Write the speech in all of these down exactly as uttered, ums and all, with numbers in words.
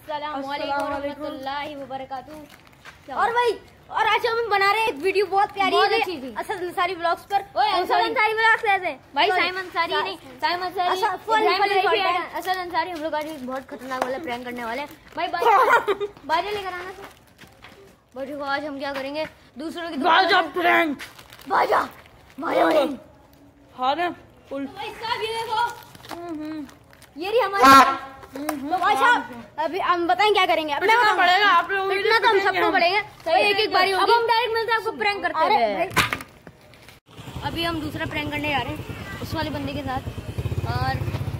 अस्सलाम वालेकुम रहमतुल्लाहि व बरकातुहू। और भाई और आज हम बना रहे हैं एक वीडियो बहुत प्यारी है असद अंसारी व्लॉग्स पर। असद अंसारी व्लॉग्स कैसे भाई? साइम अंसारी नहीं, साइम अंसारी असद अंसारी। हम लोग आज बहुत खतरनाक वाला प्रैंक करने वाले हैं भाई। बाजे लेकर आना सर। बाजू को आज हम क्या करेंगे? दूसरों की बाजा प्रैंक। बाजा बाजा हाँ ना ये देखो, ये रही हमारी। तो अच्छा अभी हम बताएं क्या करेंगे? अपने पड़ेगा आप लोगों को, इतना तो हम सबको पड़ेगा। एक एक बारी अब हम डायरेक्ट मिलते हैं आपको प्रैंक करते हैं। अभी हम दूसरा प्रैंक करने जा रहे हैं उस वाले बंदे के साथ। और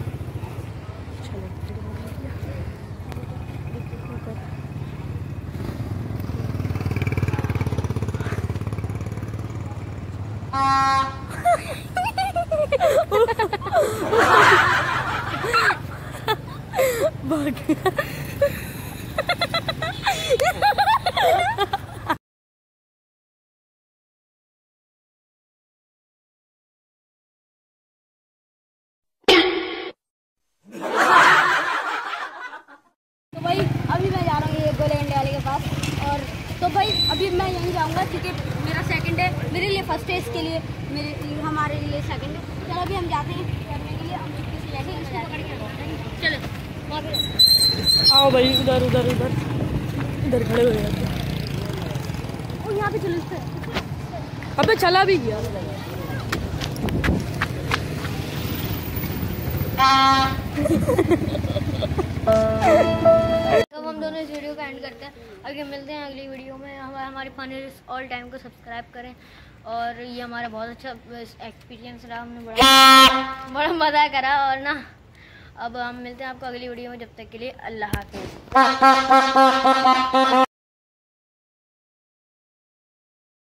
तो भाई अभी मैं जा रहा हूँ ये गोले अंडे वाले के पास। और तो भाई अभी मैं यहीं जाऊँगा क्योंकि मेरा सेकंड है, मेरे लिए फर्स्ट है, इसके लिए मेरे हमारे लिए सेकंड है। चलो अभी हम जाते हैं करने के लिए। हम जैसे इसको पकड़ के चलो आओ भाई, उधर उधर उधर इधर खड़े हो जाते। और यहाँ पे चलो इससे। अबे चला भी गया। तो हम दोनों इस वीडियो का एंड करते हैं। आगे मिलते हैं अगली वीडियो में। हमारे हमारे फनी ऑल टाइम को सब्सक्राइब करें। और ये हमारा बहुत अच्छा एक्सपीरियंस रहा, हमने बड़ा बड़ा मज़ा करा। और ना अब हम मिलते हैं आपको अगली वीडियो में। जब तक के लिए अल्लाह हाफ़िज़।